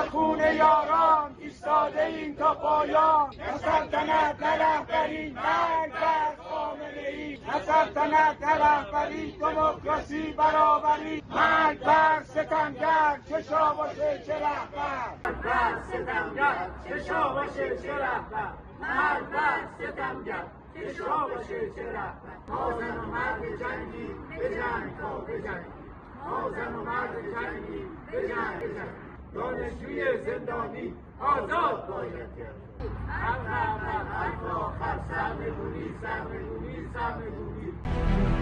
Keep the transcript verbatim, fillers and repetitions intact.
خون یاران ایستاده این تا پایان. نه سلطنت نه رهبری، مرگ بر خامنه‌ای. نه سلطنت نه رهبری، دموکراسی برابری. مرگ بر ستمگر، چه شاه باشه چه رهبر. مرگ بر ستمگر، چه شاه باشه چه رهبر. مرگ بر ستمگر، چه شاه باشه چه رهبر. ما زن و مرد جنگی، بجنگ تا بجنگ. ما زن و مرد جنگی، بجنگ بجنگ. دانشجوی زندانی آزاد باید کرد. حق حق حق حق آخر سرنگونی سرنگونی سرنگونی.